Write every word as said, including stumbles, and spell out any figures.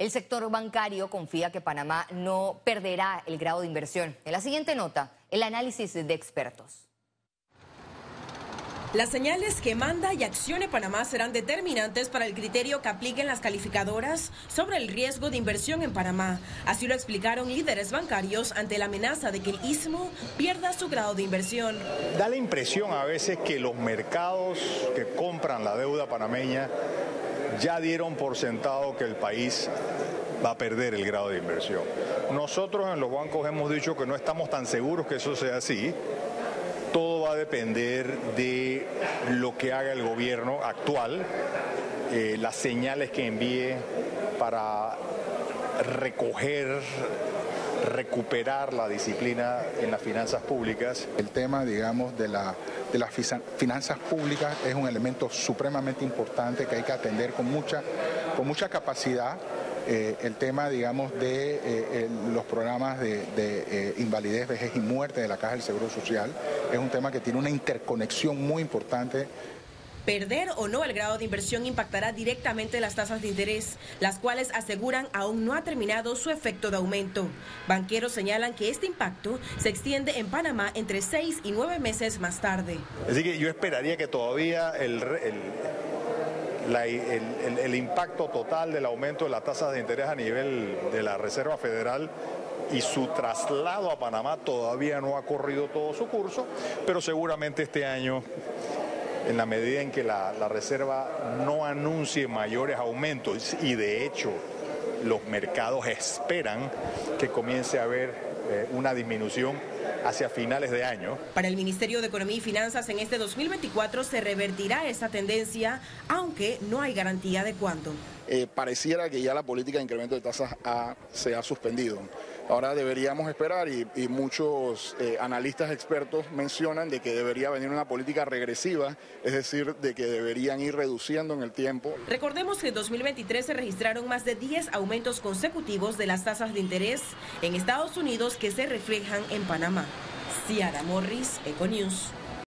El sector bancario confía que Panamá no perderá el grado de inversión. En la siguiente nota, el análisis de expertos. Las señales que manda y accione Panamá serán determinantes para el criterio que apliquen las calificadoras sobre el riesgo de inversión en Panamá. Así lo explicaron líderes bancarios ante la amenaza de que el istmo pierda su grado de inversión. Da la impresión a veces que los mercados que compran la deuda panameña ya dieron por sentado que el país va a perder el grado de inversión. Nosotros en los bancos hemos dicho que no estamos tan seguros que eso sea así. Todo va a depender de lo que haga el gobierno actual, eh, las señales que envíe para recoger, recuperar la disciplina en las finanzas públicas. El tema, digamos, de, la, de las finanzas públicas es un elemento supremamente importante que hay que atender con mucha, con mucha capacidad. Eh, el tema, digamos, de eh, el, los programas de, de eh, invalidez, vejez y muerte de la Caja del Seguro Social es un tema que tiene una interconexión muy importante. Perder o no el grado de inversión impactará directamente las tasas de interés, las cuales aseguran aún no ha terminado su efecto de aumento. Banqueros señalan que este impacto se extiende en Panamá entre seis y nueve meses más tarde. Así que yo esperaría que todavía el... el La, el, el, el impacto total del aumento de las tasas de interés a nivel de la Reserva Federal y su traslado a Panamá todavía no ha corrido todo su curso, pero seguramente este año, en la medida en que la, la Reserva no anuncie mayores aumentos, y de hecho los mercados esperan que comience a haber eh, una disminución hacia finales de año. Para el Ministerio de Economía y Finanzas, en este dos mil veinticuatro se revertirá esa tendencia, aunque no hay garantía de cuándo. Eh, pareciera que ya la política de incremento de tasas ha, se ha suspendido. Ahora deberíamos esperar y, y muchos eh, analistas expertos mencionan de que debería venir una política regresiva, es decir, de que deberían ir reduciendo en el tiempo. Recordemos que en dos mil veintitrés se registraron más de diez aumentos consecutivos de las tasas de interés en Estados Unidos que se reflejan en Panamá. Ciara Morris, Econews.